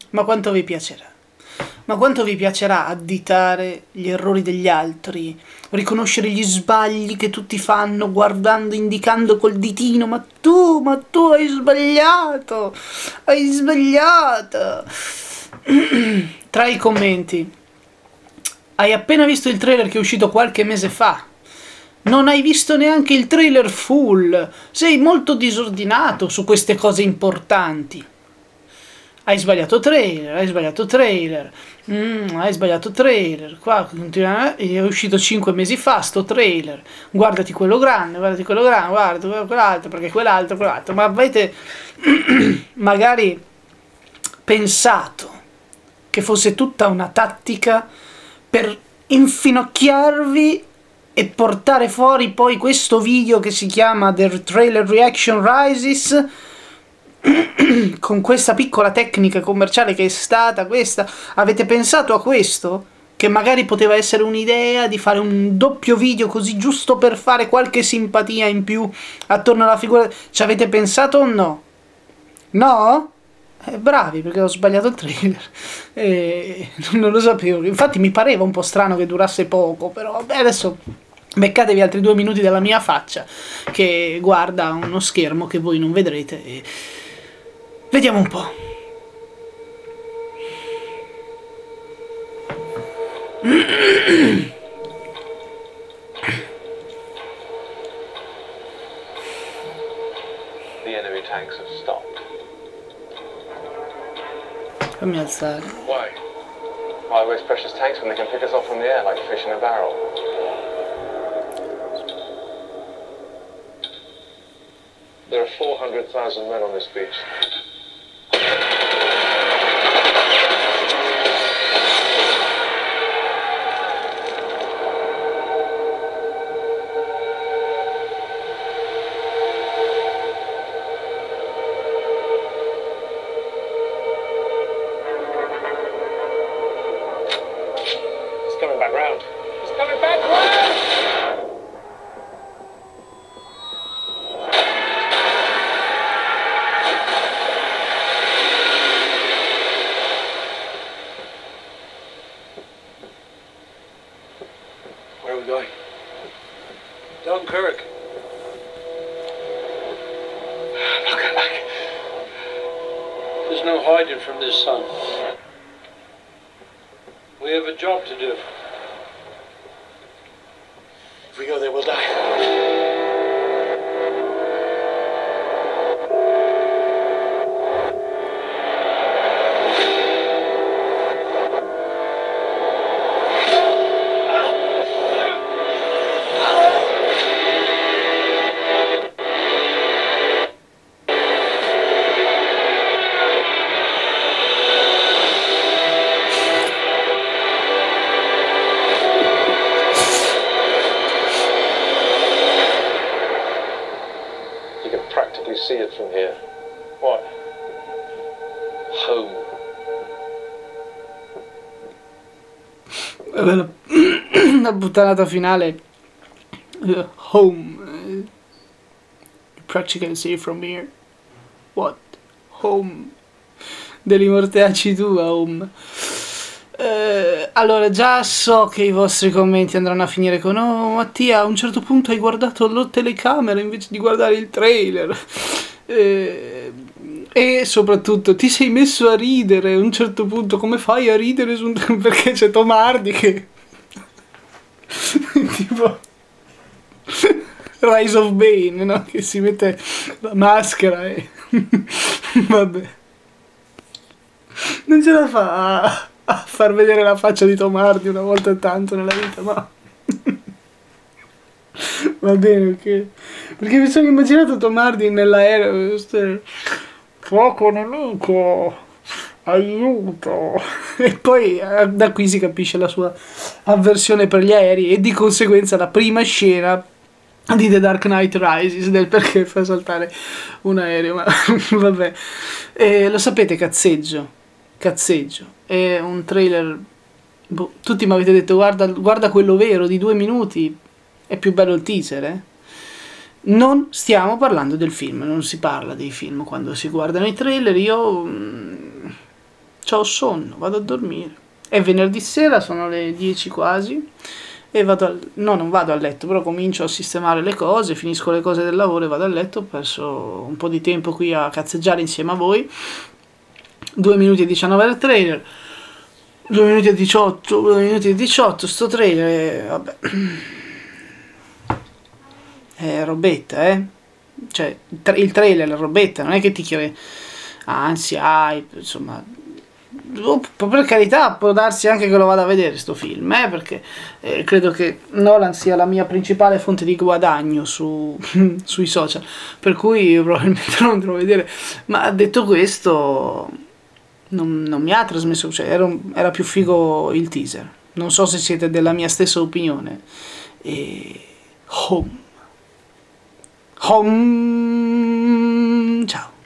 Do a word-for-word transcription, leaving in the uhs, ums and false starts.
Ma quanto vi piacerà? Ma quanto vi piacerà additare gli errori degli altri, riconoscere gli sbagli che tutti fanno guardando, indicando col ditino, ma tu, ma tu hai sbagliato, hai sbagliato. Tra i commenti, hai appena visto il trailer che è uscito qualche mese fa, non hai visto neanche il trailer full, sei molto disordinato su queste cose importanti. Hai sbagliato trailer, hai sbagliato trailer, mm, hai sbagliato trailer, qua continua, è uscito cinque mesi fa sto trailer, guardati quello grande, guardati quello grande, guarda quell'altro, perché quell'altro, quell'altro, ma avete magari pensato che fosse tutta una tattica per infinocchiarvi e portare fuori poi questo video che si chiama The Trailer Reaction Rises, con questa piccola tecnica commerciale che è stata questa? Avete pensato a questo? Che magari poteva essere un'idea di fare un doppio video così giusto per fare qualche simpatia in più attorno alla figura? Ci avete pensato o no? No? Eh, bravi, perché ho sbagliato il trailer e non lo sapevo. Infatti mi pareva un po' strano che durasse poco, però beh, adesso beccatevi altri due minuti della mia faccia che guarda uno schermo che voi non vedrete e vediamo un po'. The enemy tanks have stopped. Fammi alzare. Why? Why waste precious tanks when they can pick us off from the air like fish in a barrel? There are four hundred thousand men on this beach. He's coming back round. He's coming back round! Where are we going? Dunkirk. I'm not going back. There's no hiding from this, son. We have a job to do. If we go there, we'll die. You can practically see it from here. What? Home. La, la puttanata finale. Uh, home. Uh, you practically see it from here. What? Home. Degli morteaci tua, home. Eh, allora, già so che i vostri commenti andranno a finire con "Oh Mattia, a un certo punto hai guardato la telecamera invece di guardare il trailer", eh, e soprattutto ti sei messo a ridere a un certo punto. Come fai a ridere su un... perché c'è Tom Hardy che tipo Rise of Bane, no? Che si mette la maschera e vabbè, non ce la fa a, a far vedere la faccia di Tom Hardy una volta tanto nella vita, ma va bene, ok, perché mi sono immaginato Tom Hardy nell'aereo, fuoco nemico, aiuto, e poi da qui si capisce la sua avversione per gli aerei e di conseguenza la prima scena di The Dark Knight Rises del perché fa saltare un aereo, ma vabbè, e lo sapete, cazzeggio cazzeggio è un trailer, boh, tutti mi avete detto guarda, guarda quello vero di due minuti, è più bello il teaser, eh? Non stiamo parlando del film, non si parla dei film quando si guardano i trailer. Io c'ho sonno, vado a dormire. È venerdì sera, sono le dieci quasi, e vado al, no, non vado a letto, però comincio a sistemare le cose, finisco le cose del lavoro e vado a letto. Ho perso un po' di tempo qui a cazzeggiare insieme a voi. due minuti e diciannove del trailer, due minuti e diciotto, due minuti e diciotto, sto trailer, vabbè, è robetta, eh, cioè il trailer è robetta, non è che ti chiede ansia, hype, insomma, per carità, può darsi anche che lo vada a vedere sto film, eh, perché eh, credo che Nolan sia la mia principale fonte di guadagno su, sui social, per cui probabilmente non andrò a vedere. Ma detto questo, non, non mi ha trasmesso, cioè era, era più figo il teaser. Non so se siete della mia stessa opinione. E home home ciao.